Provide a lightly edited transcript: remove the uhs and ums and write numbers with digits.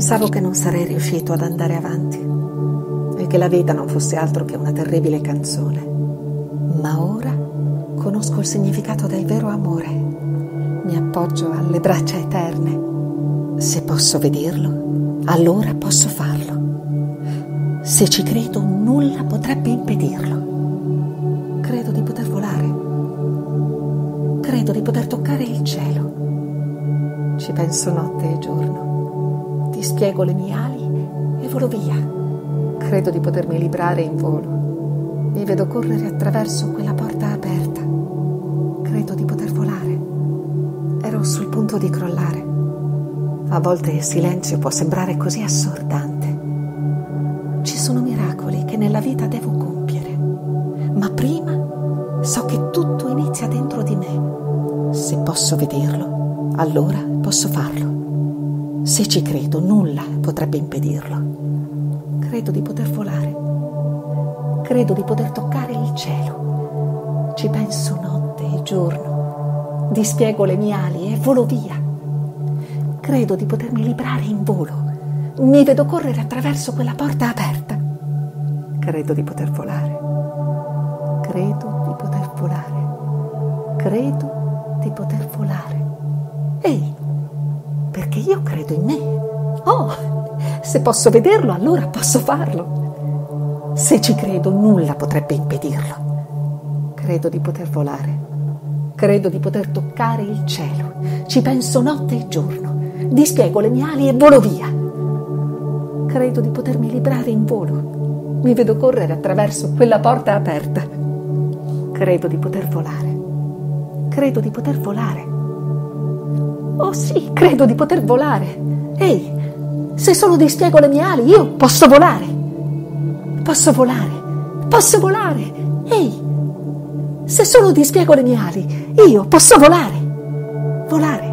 Pensavo che non sarei riuscito ad andare avanti e che la vita non fosse altro che una terribile canzone. Ma ora conosco il significato del vero amore. Mi appoggio alle braccia eterne. Se posso vederlo, allora posso farlo. Se ci credo, nulla potrebbe impedirlo. Credo di poter volare. Credo di poter toccare il cielo. Ci penso notte e giorno. Dispiego le mie ali e volo via. Credo di potermi librare in volo. Mi vedo correre attraverso quella porta aperta. Credo di poter volare. Ero sul punto di crollare. A volte il silenzio può sembrare così assordante. Ci sono miracoli che nella vita devo compiere. Ma prima so che tutto inizia dentro di me. Se posso vederlo, allora posso farlo. Se ci credo, nulla potrebbe impedirlo. Credo di poter volare. Credo di poter toccare il cielo. Ci penso notte e giorno. Dispiego le mie ali e volo via. Credo di potermi librare in volo. Mi vedo correre attraverso quella porta aperta. Credo di poter volare. Credo di poter volare. Credo di poter volare. Ehi! Perché io credo in me. Oh, se posso vederlo, allora posso farlo. Se ci credo, nulla potrebbe impedirlo. Credo di poter volare. Credo di poter toccare il cielo. Ci penso notte e giorno. Dispiego le mie ali e volo via. Credo di potermi librare in volo. Mi vedo correre attraverso quella porta aperta. Credo di poter volare. Credo di poter volare. Oh sì, credo di poter volare. Ehi, se solo dispiego le mie ali, io posso volare. Posso volare. Posso volare. Ehi, se solo dispiego le mie ali, io posso volare. Volare.